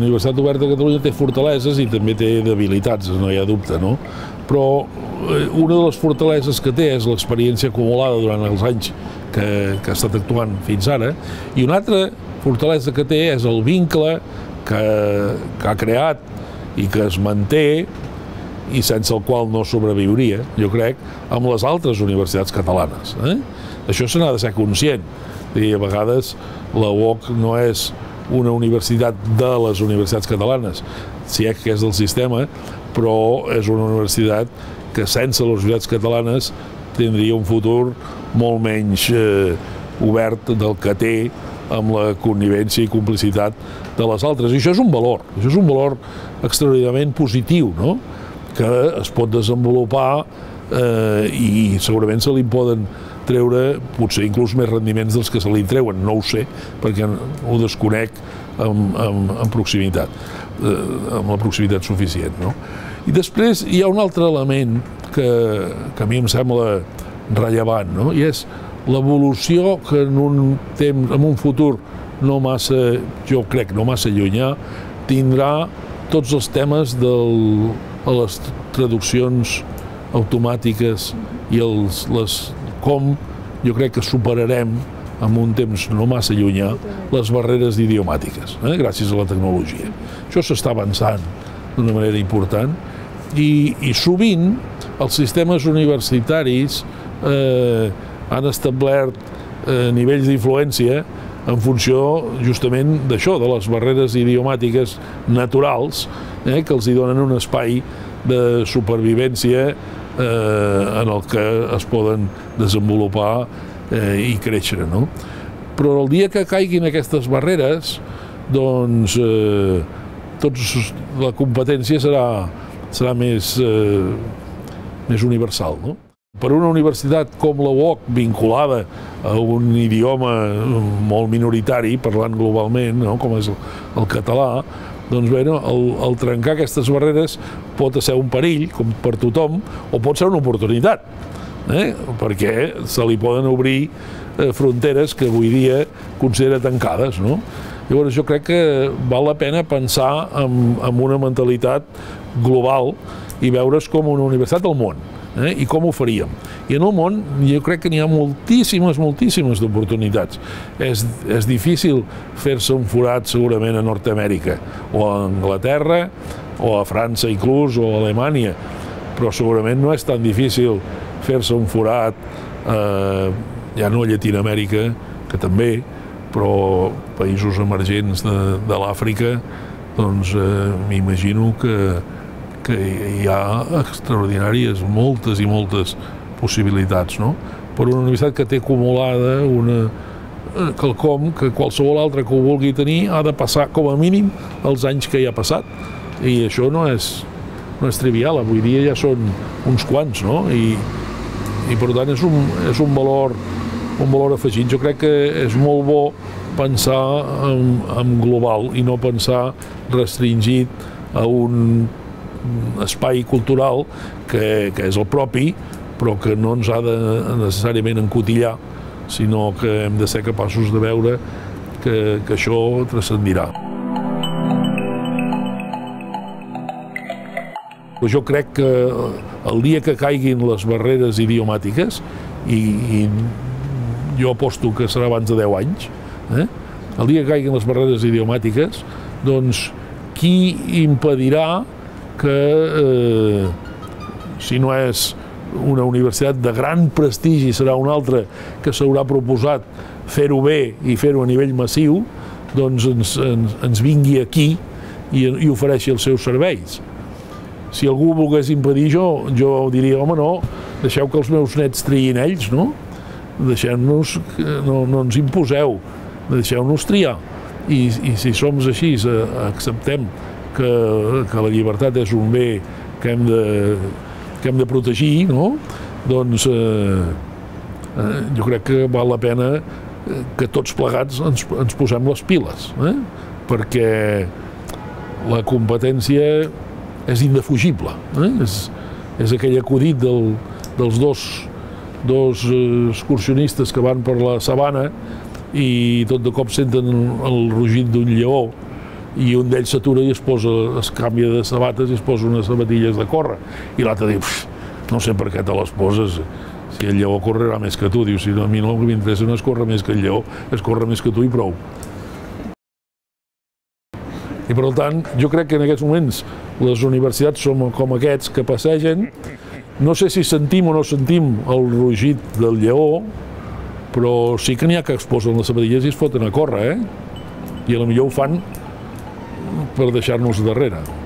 Universitat Oberta de Catalunya té fortaleses i també té debilitats, no hi ha dubte, no? Però una de les fortaleses que té és l'experiència acumulada durant els anys que ha estat actuant fins ara, i una altra fortalesa que té és el vincle que ha creat i que es manté, i sense el qual no sobreviuria, jo crec, amb les altres universitats catalanes. Això se n'ha de ser conscient. I a vegades la UOC no és una universitat de les universitats catalanes, si és que és del sistema, però és una universitat que sense les universitats catalanes tindria un futur molt menys obert del que té amb la connivència i complicitat de les altres. I això és un valor extraordinàriament positiu, no? Que es pot desenvolupar i segurament se li poden treure potser inclús més rendiments dels que se li treuen, no ho sé, perquè ho desconec amb proximitat, amb la proximitat suficient, no? I després hi ha un altre element que a mi em sembla rellevant, no? I és l'evolució que en un futur no massa, jo crec, no massa llunyà, tindrà tots els temes de les traduccions automàtiques i com jo crec que superarem en un temps no massa llunyà les barreres idiomàtiques, gràcies a la tecnologia. Això s'està avançant d'una manera important i sovint els sistemes universitaris han establert nivells d'influència en funció justament d'això, de les barreres idiomàtiques naturals que els donen un espai de supervivència en el que es poden desenvolupar i créixer, no? Però el dia que caiguin aquestes barreres, doncs la competència serà més universal, no? Per una universitat com la UOC, vinculada a un idioma molt minoritari, parlant globalment, com és el català, doncs bé, el trencar aquestes barreres pot ser un perill, com per tothom, o pot ser una oportunitat, perquè se li poden obrir fronteres que avui dia considera tancades, no? Llavors jo crec que val la pena pensar en una mentalitat global i veure's com una universitat del món, i com ho faríem. I en el món jo crec que n'hi ha moltíssimes d'oportunitats. És difícil fer-se un forat segurament a Nord-Amèrica, o a Anglaterra, o a França inclús, o a Alemanya, però segurament no és tan difícil fer-se un forat ja no a Llatinoamèrica, que també, però països emergents de l'Àfrica, doncs m'imagino que hi ha extraordinàries moltes i moltes possibilitats, no? Per una universitat que té acumulada quelcom que qualsevol altre que ho vulgui tenir ha de passar com a mínim els anys que hi ha passat, i això no és trivial, avui dia ja són uns quants, no? I per tant és un valor afegit. Jo crec que és molt bo pensar en global i no pensar restringit a un espai cultural que és el propi, però que no ens ha de necessàriament encotillar, sinó que hem de ser capaços de veure que això transcendirà. Jo crec que el dia que caiguin les barreres idiomàtiques, i jo aposto que serà abans de 10 anys, el dia que caiguin les barreres idiomàtiques, doncs qui impedirà que, si no és una universitat de gran prestigi, serà una altra que s'haurà proposat fer-ho bé i fer-ho a nivell massiu, doncs ens vingui aquí i ofereixi els seus serveis. Si algú volgués impedir, jo diria, home, no, deixeu que els meus nets triïn ells, no? Deixeu-nos, no ens imposeu, deixeu-nos triar. I si som així, acceptem que la llibertat és un bé que hem de protegir, no? Doncs jo crec que val la pena que tots plegats ens posem les piles, perquè la competència és indefugible. És aquell acudit dels dos excursionistes que van per la sabana i tot de cop senten el rugit d'un lleó i un d'ells s'atura i es canvia de sabates i es posa unes sabatilles de córrer. I l'altre diu, no sé per què te les poses, si el lleó correrà més que tu. Diu, si a mi el que m'interessa no és córrer més que el lleó, és córrer més que tu i prou. I per tant, jo crec que en aquests moments les universitats som com aquests que passegen. No sé si sentim o no sentim el rugit del lleó, però sí que n'hi ha que es posen les sabatilles i es foten a córrer, I a lo millor ho fan per deixar-nos darrere.